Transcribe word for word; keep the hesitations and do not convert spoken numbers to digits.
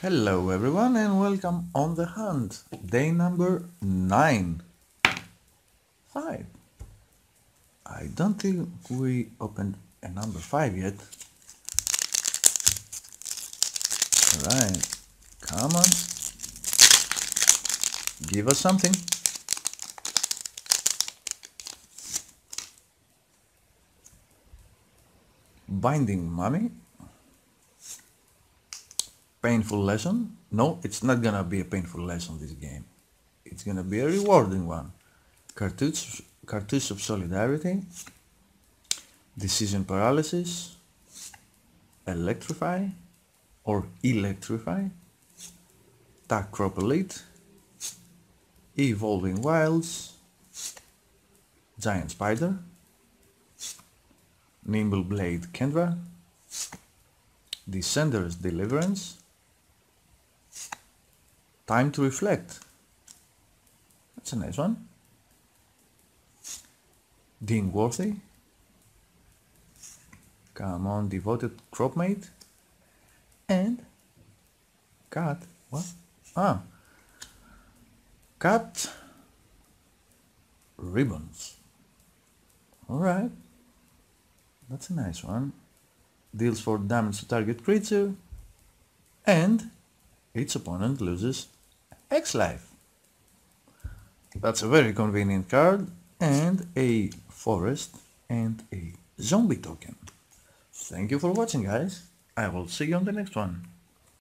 Hello everyone and welcome on the hunt. Day number nine. Five. I don't think we opened a number five yet. Alright. Come on. Give us something. Binding Mummy. Painful lesson. No, it's not gonna be a painful lesson this game. It's gonna be a rewarding one. Cartouche, cartouche of Solidarity. Decision Paralysis. Electrify or Electrify. Tacrop Elite. Evolving Wilds. Giant Spider. Nimble Blade Kendra. Descender's Deliverance. Time to Reflect. That's a nice one. Dean Worthy. Come on, Devoted Cropmate. And Cat. What? Ah. Cat Ribbons. Alright. That's a nice one. Deals for damage to target creature. And its opponent loses X life. That's a very convenient card. And a forest and a zombie token. Thank you for watching, guys. I will see you on the next one.